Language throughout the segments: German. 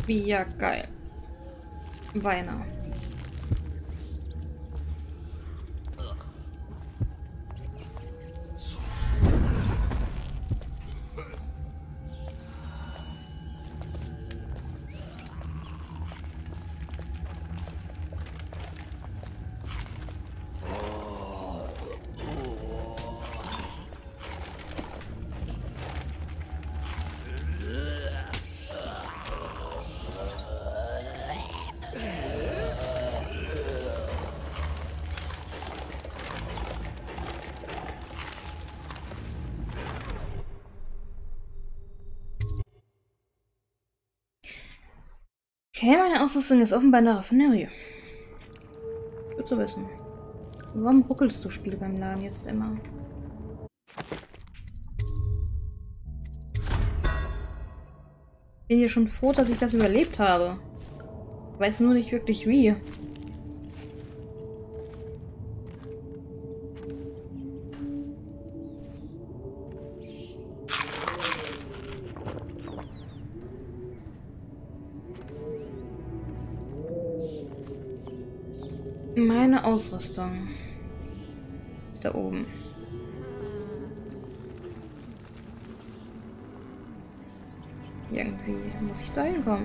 Wie ja, geil. Weiner. Okay, meine Ausrüstung ist offenbar in der Raffinerie. Gut zu wissen. Warum ruckelst du, Spiel, beim Laden jetzt immer? Bin hier schon froh, dass ich das überlebt habe. Weiß nur nicht wirklich wie. Meine Ausrüstung ist da oben. Irgendwie muss ich da hinkommen.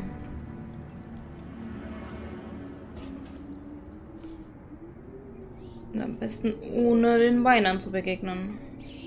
Und am besten ohne den Weinern zu begegnen.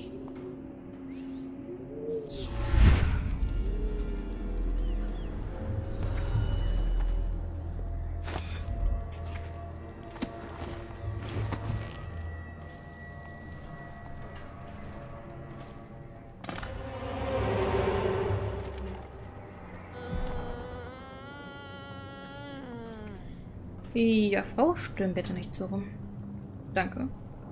Ja, Frau, stöhn bitte nicht so rum. Danke.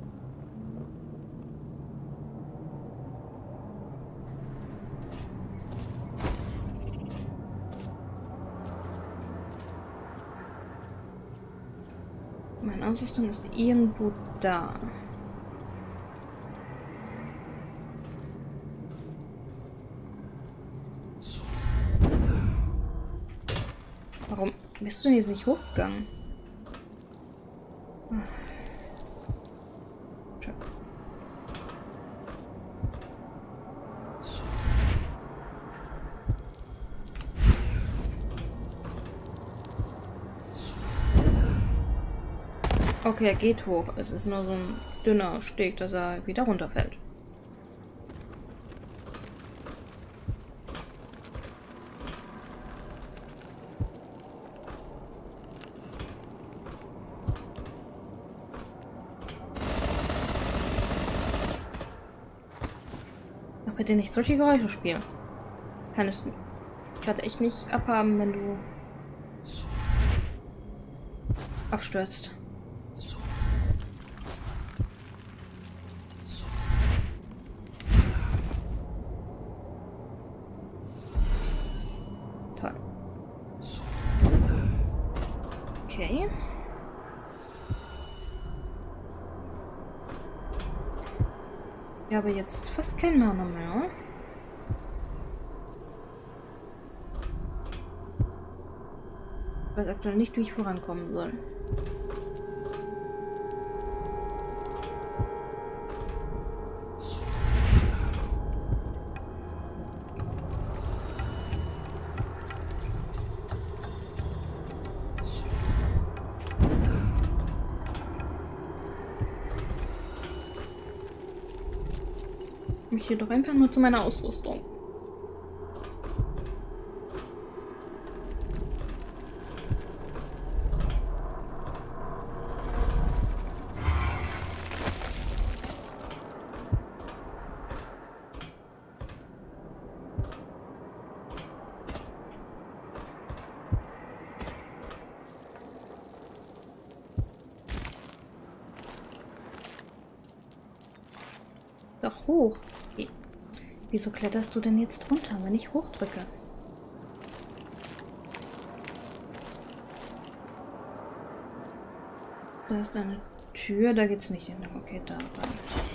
Meine Ausrüstung ist irgendwo da. Warum bist du denn jetzt nicht hochgegangen? Okay, er geht hoch. Es ist nur so ein dünner Steg, dass er wieder runterfällt. Mach bitte nicht solche Geräusche spielen. Kann es gerade echt nicht abhaben, wenn du abstürzt. Toll. Okay. Ich habe jetzt fast kein Mana mehr. Ich weiß aktuell nicht, wie ich vorankommen soll. Ich gehe doch einfach nur zu meiner Ausrüstung. Doch hoch. Okay. Wieso kletterst du denn jetzt runter, wenn ich hochdrücke? Da ist eine Tür, da geht's nicht hin. Okay, da rein.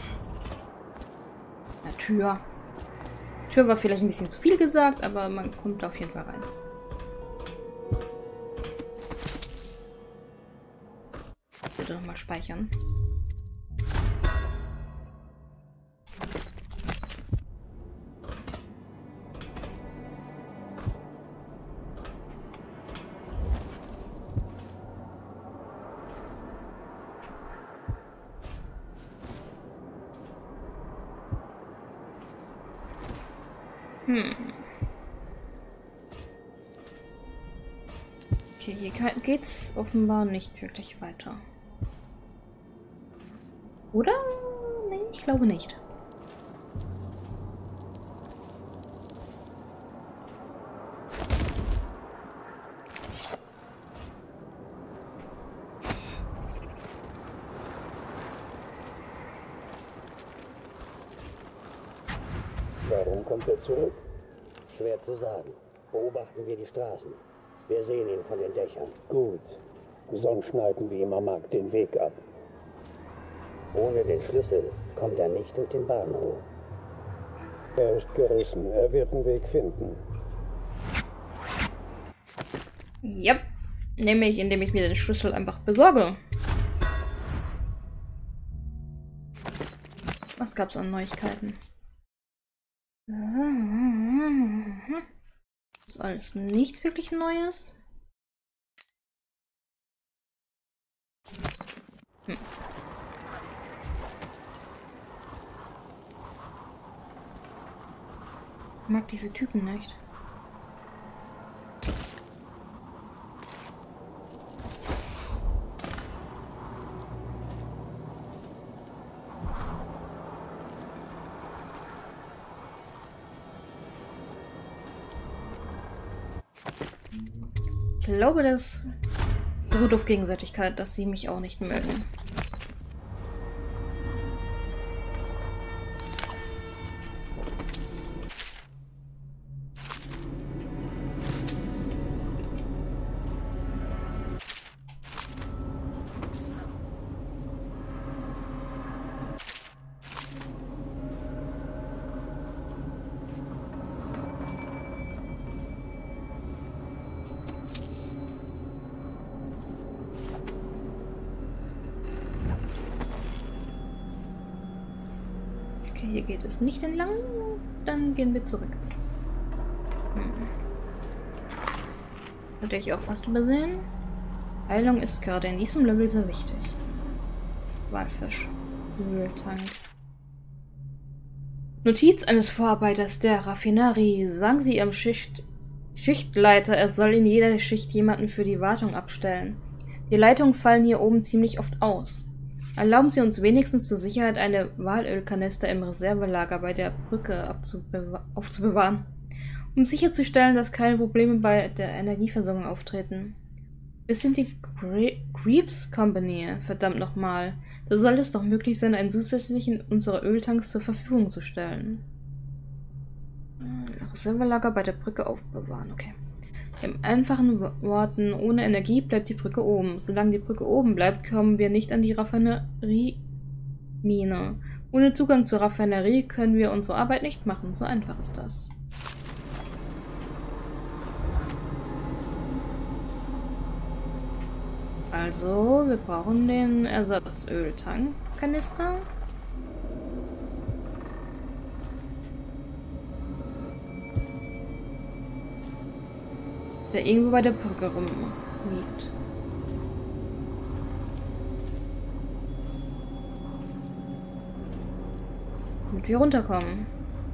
Eine Tür. Tür war vielleicht ein bisschen zu viel gesagt, aber man kommt auf jeden Fall rein. nochmal speichern. Okay, hier geht's offenbar nicht wirklich weiter. Oder? Nee, ich glaube nicht. Warum kommt er zurück? Schwer zu sagen. Beobachten wir die Straßen. Wir sehen ihn von den Dächern. Gut. Sonst schneiden wir ihm am Markt den Weg ab. Ohne den Schlüssel kommt er nicht durch den Bahnhof. Er ist gerissen. Er wird einen Weg finden. Ja, nämlich indem ich mir den Schlüssel einfach besorge. Was gab's an Neuigkeiten? Das ist alles nichts wirklich Neues. Ich mag diese Typen nicht. Ich glaube, das beruht auf Gegenseitigkeit, dass sie mich auch nicht mögen. Hier geht es nicht entlang, dann gehen wir zurück. Hatte ich auch fast übersehen. Heilung ist gerade in diesem Level sehr wichtig. Walfisch. Öltank. Notiz eines Vorarbeiters der Raffinerie. Sagen Sie Ihrem Schichtleiter, er soll in jeder Schicht jemanden für die Wartung abstellen. Die Leitungen fallen hier oben ziemlich oft aus. Erlauben Sie uns wenigstens zur Sicherheit eine Walölkanister im Reservelager bei der Brücke aufzubewahren, um sicherzustellen, dass keine Probleme bei der Energieversorgung auftreten. Wir sind die Creeps Company, verdammt nochmal. Da soll es doch möglich sein, einen zusätzlichen unserer Öltanks zur Verfügung zu stellen. Reservelager bei der Brücke aufbewahren, okay. In einfachen Worten, ohne Energie bleibt die Brücke oben. Solange die Brücke oben bleibt, kommen wir nicht an die Raffinerie-Mine. Ohne Zugang zur Raffinerie können wir unsere Arbeit nicht machen. So einfach ist das. Also, wir brauchen den Ersatzöltankkanister. Der irgendwo bei der Brücke rumliegt. Damit wir runterkommen.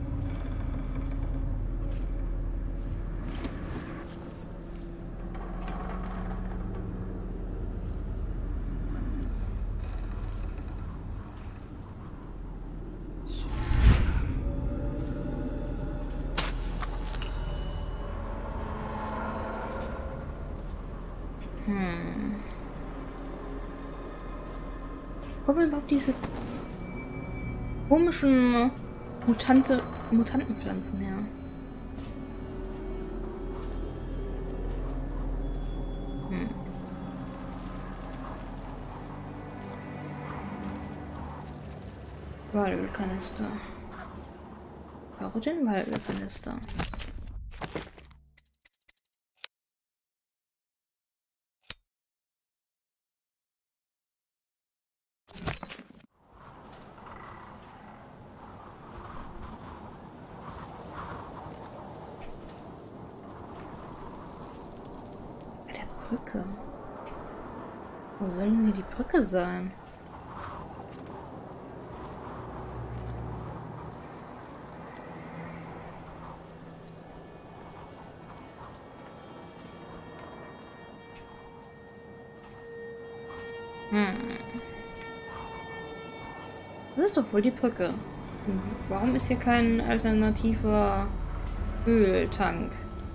Wo kommen überhaupt diese komischen Mutantenpflanzen her? Walölkanister. Ich brauche den Walölkanister. Brücke. Wo soll denn hier die Brücke sein? Das ist doch wohl die Brücke. Warum ist hier kein alternativer Öltank?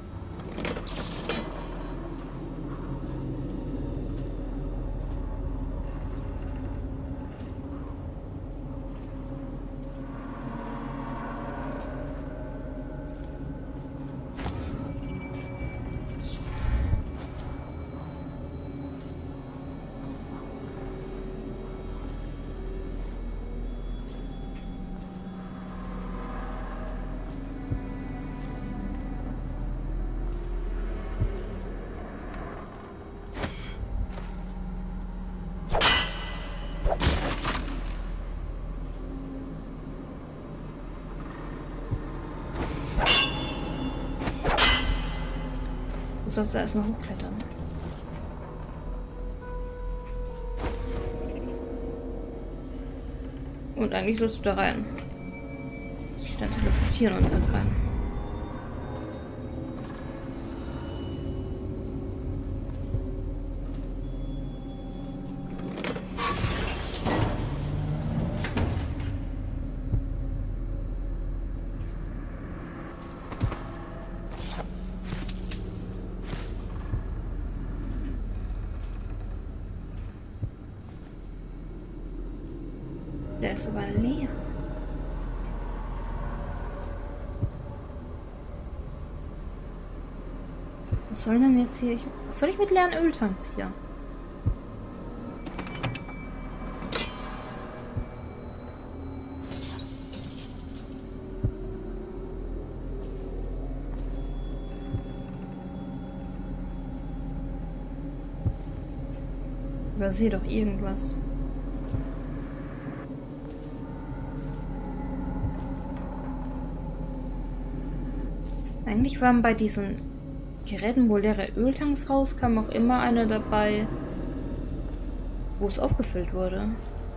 Du sollst da erstmal hochklettern. Und eigentlich sollst du da rein. Dann teleportieren uns halt rein. Der ist aber leer. Was soll denn jetzt hier? Was soll ich mit leeren Öltanks hier? Übersehe doch irgendwas. Eigentlich waren bei diesen Geräten, wo leere Öltanks rauskamen, auch immer eine dabei, wo es aufgefüllt wurde.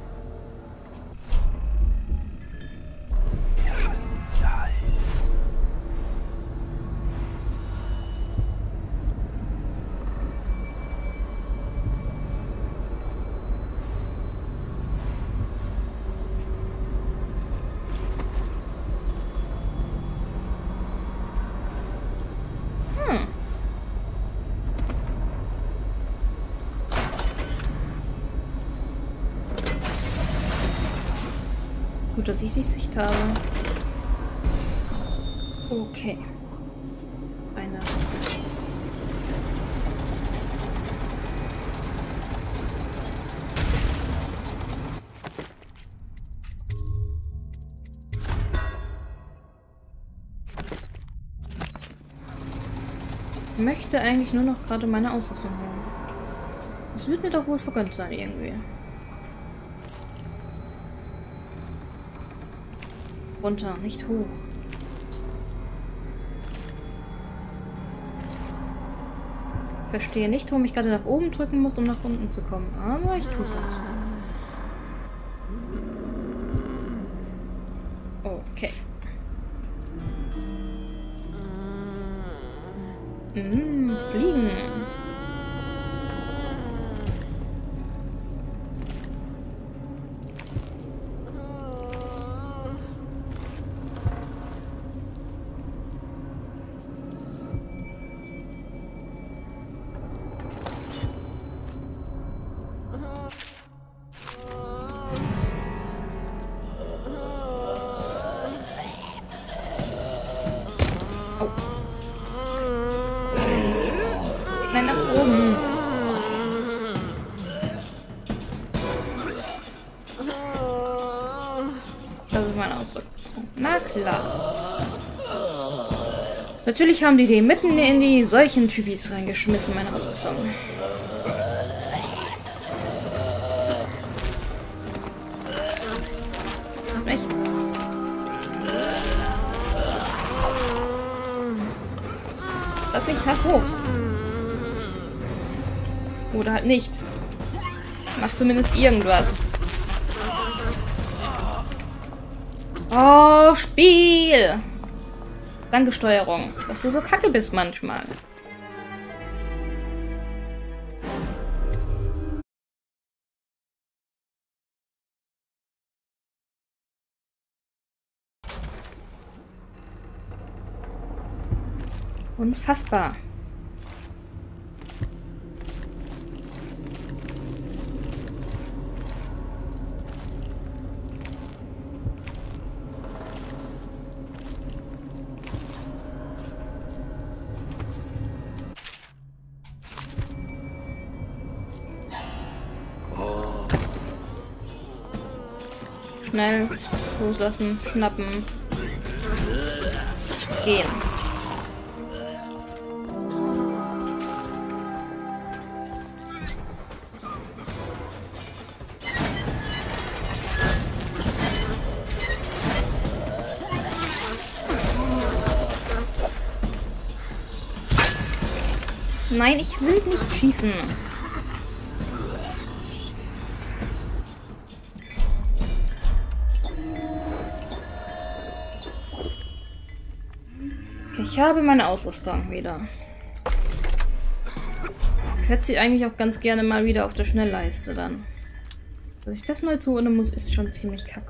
Gut, dass ich die Sicht habe. Okay. Eine. Ich möchte eigentlich nur noch gerade meine Ausrüstung haben. Das wird mir doch wohl vergönnt sein irgendwie. Runter, nicht hoch. Verstehe nicht, warum ich gerade nach oben drücken muss, um nach unten zu kommen. Aber ich tue es halt. Okay. Fliegen. Nach oben. Das ist mein Ausdruck. Na klar. Natürlich haben die mitten in die solchen Typis reingeschmissen, meine Ausrüstung. Lass mich. Lass mich hoch. Oder halt nicht. Mach zumindest irgendwas. Oh, Spiel! Danke, Steuerung. Dass du so kacke bist manchmal. Unfassbar. Schnell loslassen, schnappen, gehen. Nein, ich will nicht schießen. Ich habe meine Ausrüstung wieder. Ich hätte sie eigentlich auch ganz gerne mal wieder auf der Schnellleiste dann. Dass ich das neu zuordnen muss, ist schon ziemlich kacke.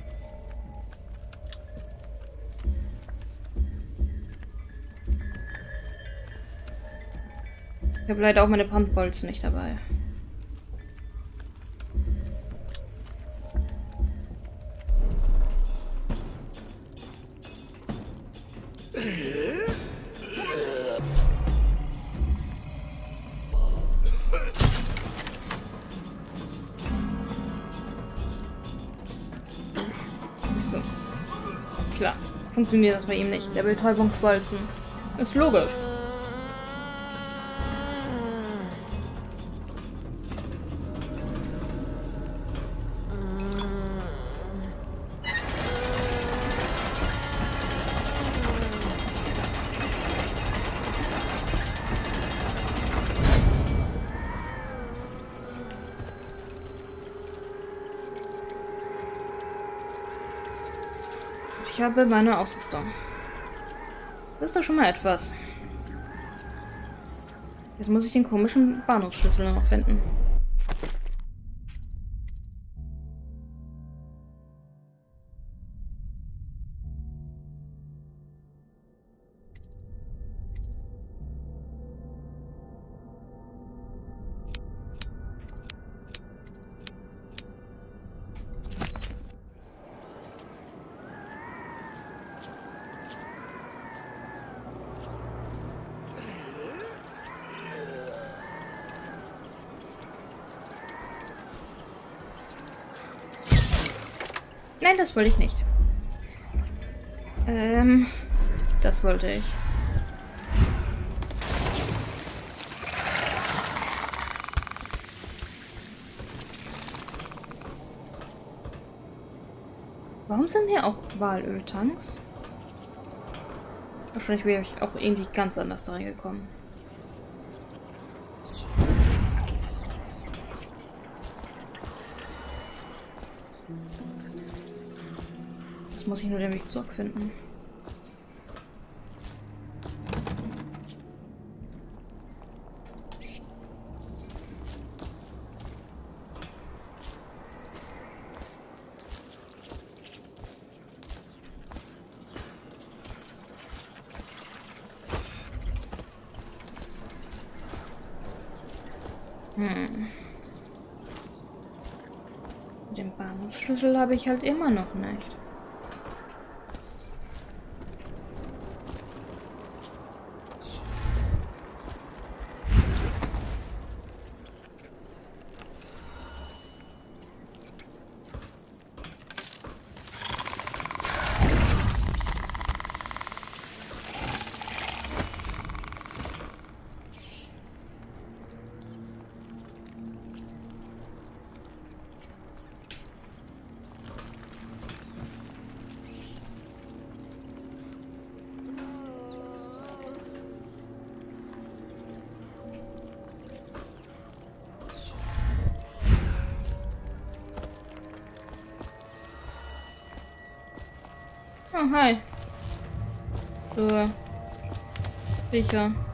Ich habe leider auch meine Brandbolzen nicht dabei. So. Klar, funktioniert das bei ihm nicht. Der Betäubungsbolzen. Ist logisch. Ich habe meine Ausrüstung. Das ist doch schon mal etwas. Jetzt muss ich den komischen Bahnhofsschlüssel noch finden. Nein, das wollte ich nicht. Das wollte ich. Warum sind hier auch Walöltanks? Wahrscheinlich wäre ich auch irgendwie ganz anders da reingekommen. Jetzt muss ich nur den Weg zurückfinden. Den Bahnhofsschlüssel habe ich halt immer noch nicht. Oh, hi. So. Sicher.